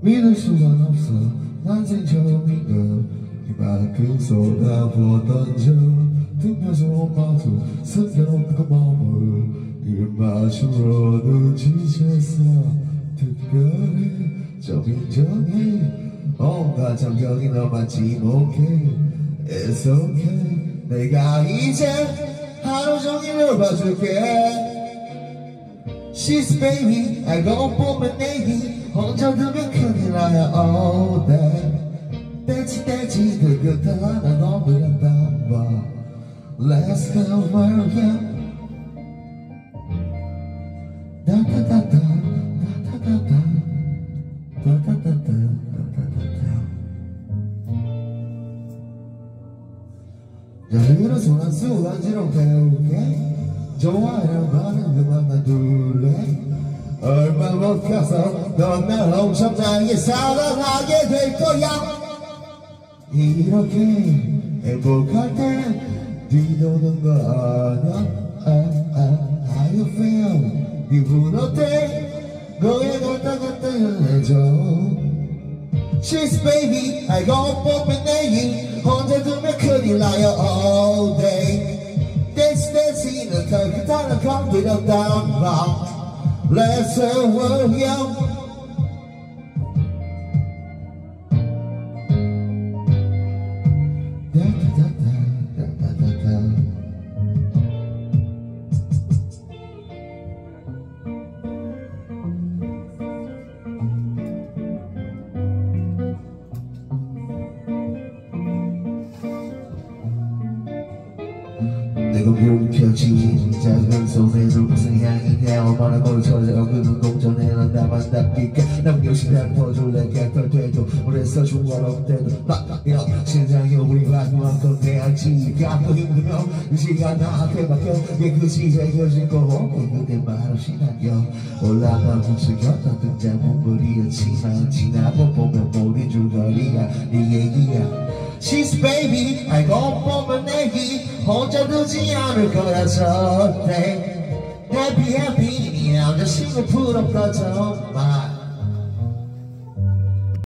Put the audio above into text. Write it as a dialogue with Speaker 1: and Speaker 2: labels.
Speaker 1: 믿을 수가 없어 난생 처음인가 이만큼 쏟아부어 던져 등뼈스러운 마주 숨겨놓는 그 마음을 입맞춤으로 눈치챘어 특별해 좀 인정해 온갖 정경이 너만 지목해 It's okay 내가 이제 하루 종일 봐줄게 She's baby 알고 보면 내기 혼자 두면 큰일 나요 all day 떼지 그 끝에 하나 넘으렸다 봐 Let's go where you 다다다다 다다다다 다다다다 자유로 손 안 쓰고 간지럼 배울게 좋아요 나는 그만 놔둘래 얼마 못 가서 넌 날 엄청나게 사랑하게 될 거야 이렇게 행복할 때 뒤도는 거 아냐 How you feel 기분 어때 너의 갔다 해줘 She's baby 알고 보면 내일 혼자 두면 큰일 나요 all day Dance 는 더 기타는 감기력 down rock Let's work young 내가 뭉켜진 작은 손에 눈부신 향이 내 얼마나 걸쳐져 그는 공전에 난 나만 답니까 남 역시 뱉어줄래 개털 돼도 그래서 중간업 때도 막요 심장이 우리 마지막 건 내야지 갖고 힘들면 그 시간 나한테 맡겨 그 시세 켜진 거 그대 말없이 남겨 올라가 뭉치겼던 등장 몸부리였지만 지나고 보면 모든 줄거리가 네 얘기야 She's baby 알고 보면 내기 혼자 두지 않을 거야 절대 Happy 이 남자친구 부럽다 정말